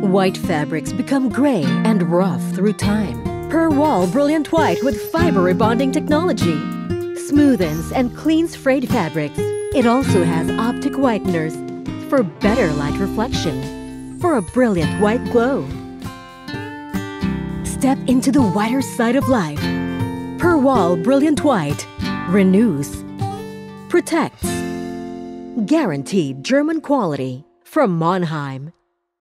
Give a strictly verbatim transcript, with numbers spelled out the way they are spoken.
White fabrics become gray and rough through time. Perwoll Brilliant White with Fiber Rebonding Technology smoothens and cleans frayed fabrics. It also has optic whiteners for better light reflection, for a brilliant white glow. Step into the whiter side of life. Perwoll Brilliant White renews, protects, guaranteed German quality from Mannheim.